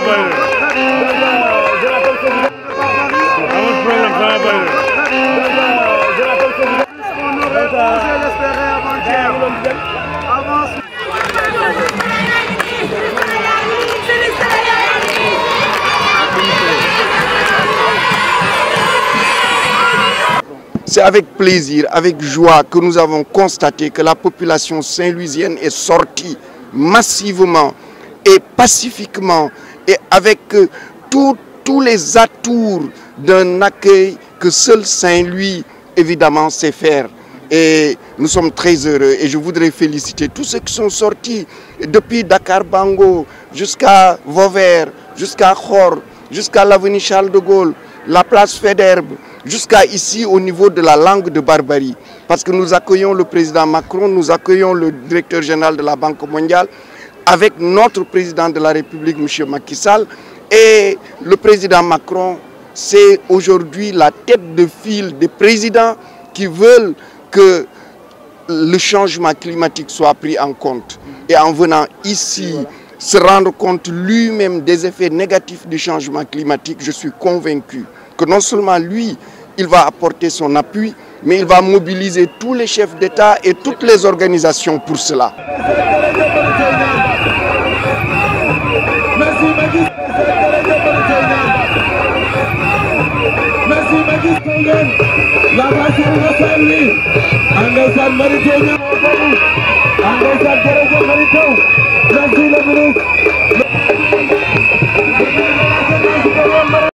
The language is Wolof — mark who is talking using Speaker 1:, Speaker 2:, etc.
Speaker 1: C'est avec plaisir, avec joie que nous avons constaté que la population saint-louisienne est sortie massivement et pacifiquement et avec tous les atours d'un accueil que seul Saint-Louis, évidemment, sait faire. Et nous sommes très heureux et je voudrais féliciter tous ceux qui sont sortis depuis Dakar Bango jusqu'à Vauvert, jusqu'à Khor, jusqu'à l'avenue Charles de Gaulle, la place Faidherbe, jusqu'à ici au niveau de la langue de Barbarie. Parce que nous accueillons le président Macron, nous accueillons le directeur général de la Banque mondiale, avec notre président de la République, M. Macky Sall. Et le président Macron, c'est aujourd'hui la tête de file des présidents qui veulent que le changement climatique soit pris en compte. Et en venant ici, se rendre compte lui-même des effets négatifs du changement climatique, je suis convaincu que non seulement lui, il va apporter son appui, mais il va mobiliser tous les chefs d'État et toutes les organisations pour cela.
Speaker 2: Merci